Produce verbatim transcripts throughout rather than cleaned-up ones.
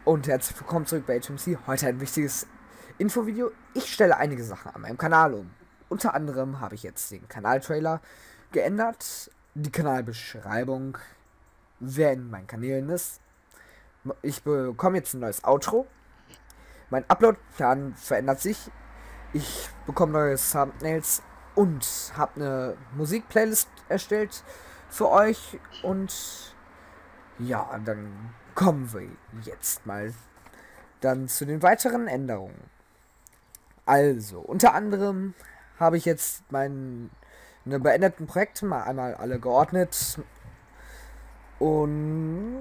Und herzlich willkommen zurück bei H M C. Heute ein wichtiges Infovideo. Ich stelle einige Sachen an meinem Kanal um. Unter anderem habe ich jetzt den Kanaltrailer geändert, die Kanalbeschreibung, wer in meinen Kanälen ist. Ich bekomme jetzt ein neues Outro. Mein Uploadplan verändert sich. Ich bekomme neue Thumbnails und habe eine Musikplaylist erstellt für euch. Und ja, dann kommen wir jetzt mal dann zu den weiteren Änderungen. Also, unter anderem habe ich jetzt meine beendeten Projekte mal einmal alle geordnet und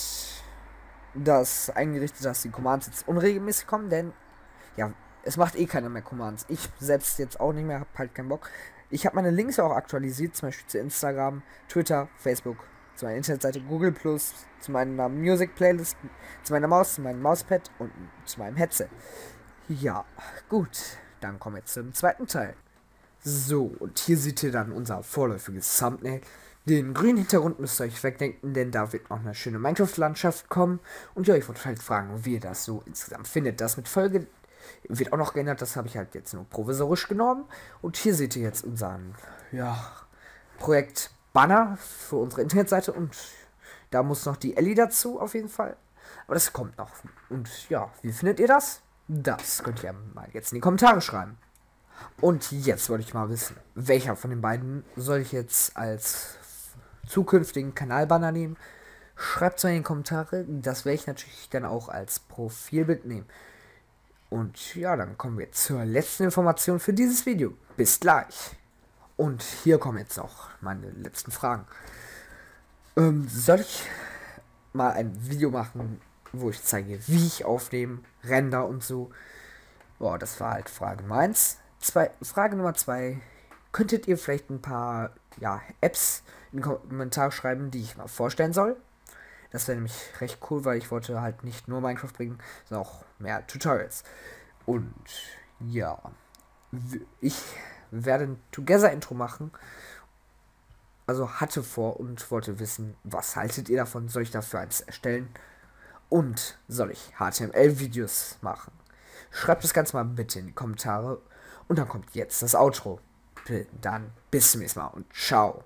das eingerichtet, dass die Commands jetzt unregelmäßig kommen, denn ja, es macht eh keiner mehr Commands. Ich selbst jetzt auch nicht mehr, habe halt keinen Bock. Ich habe meine Links auch aktualisiert, zum Beispiel zu Instagram, Twitter, Facebook, zu meiner Internetseite, Google Plus, zu meiner Music Playlist, zu meiner Maus, zu meinem Mauspad und zu meinem Headset. Ja, gut, dann kommen wir jetzt zum zweiten Teil. So, und hier seht ihr dann unser vorläufiges Thumbnail. Den grünen Hintergrund müsst ihr euch wegdenken, denn da wird noch eine schöne Minecraft-Landschaft kommen. Und ja, ich wollte halt fragen, wie ihr das so insgesamt findet. Das mit Folge wird auch noch geändert, das habe ich halt jetzt nur provisorisch genommen. Und hier seht ihr jetzt unseren, ja, Projekt Banner für unsere Internetseite und da muss noch die Ellie dazu auf jeden Fall. Aber das kommt noch. Und ja, wie findet ihr das? Das könnt ihr mal jetzt in die Kommentare schreiben. Und jetzt wollte ich mal wissen, welcher von den beiden soll ich jetzt als zukünftigen Kanalbanner nehmen? Schreibt es mal in die Kommentare. Das werde ich natürlich dann auch als Profilbild nehmen. Und ja, dann kommen wir zur letzten Information für dieses Video. Bis gleich. Und hier kommen jetzt noch meine letzten Fragen. Ähm, soll ich mal ein Video machen, wo ich zeige, wie ich aufnehme, Render und so? Boah, das war halt Frage Nummer eins. Zwei, Frage Nummer zwei. Könntet ihr vielleicht ein paar ja, Apps in die Kommentare schreiben, die ich mal vorstellen soll? Das wäre nämlich recht cool, weil ich wollte halt nicht nur Minecraft bringen, sondern auch mehr Tutorials. Und ja, ich werde ein Together-Intro machen. Also hatte vor und wollte wissen, was haltet ihr davon? Soll ich dafür eins erstellen? Und soll ich H T M L-Videos machen? Schreibt das Ganze mal bitte in die Kommentare. Und dann kommt jetzt das Outro. Dann bis zum nächsten Mal und ciao.